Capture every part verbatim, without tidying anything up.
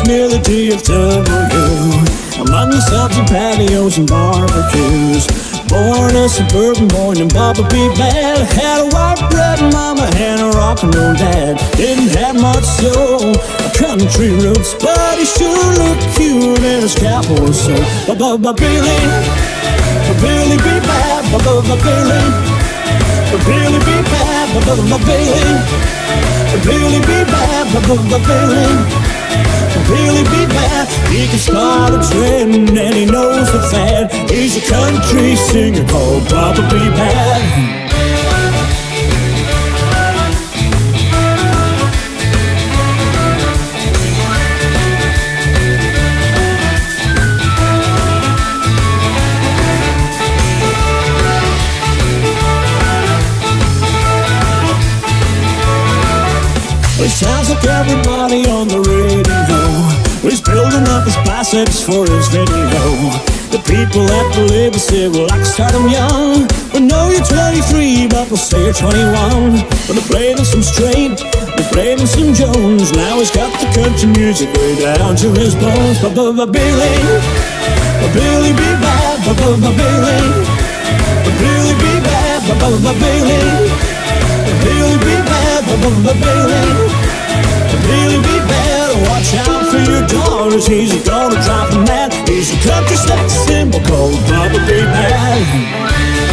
humility of W. Among the subs and patios and barbecues. Born a suburban boy named Bubba B. Bad. Had a white bread mama and a rock and roll dad. Didn't have much soul, country roots, but he sure looked cute in his cowboy suit. Bubba Billy, Billy B. Bad, Bubba Billy, Billy B. Bad, Bubba Billy, Billy B. Bad, Bubba Billy. Billy B. Bad, he can start a trend and he knows the fad. He's a country singer called Bubba B. Bad. It sounds like everybody on the radio is building up his biceps for his video. The people at the label say, well, I can start them young. Well, no, you're twenty-three, but we'll say you're twenty-one. Well, they played him some straight, they played him some Jones. Now he's got the country music way down to his bones. Bubba Billy, Billy B. Bad, Bubba Billy, Billy B. Bad, Bubba Billy, Billy B. Bad, Bubba Billy. Billy B. Bad, watch out for your daughters. He's gonna drop a mat. He's a country sex symbol called Bubba B. Bad.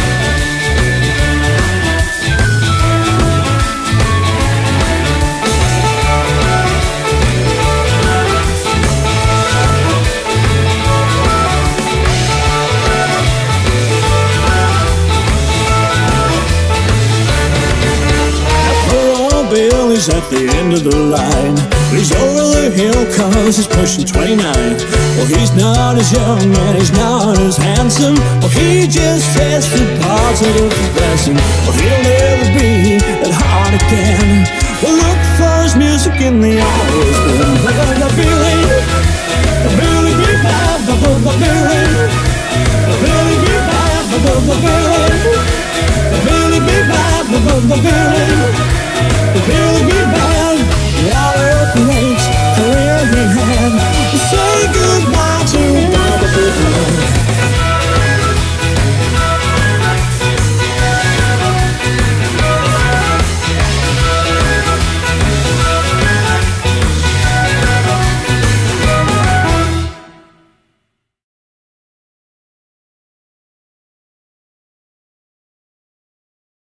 Billy's at the end of the line. He's over the hill cause he's pushing twenty-nine. Well, he's not as young and he's not as handsome. Well, he just has the positive progression. Well, he'll never be that hard again. Well, look for his music in the hours. Bubba Billy, Billy B. Bad, Bubba Billy, Billy B. Bad, Bubba Billy, Billy B. Bad, Bubba Billy.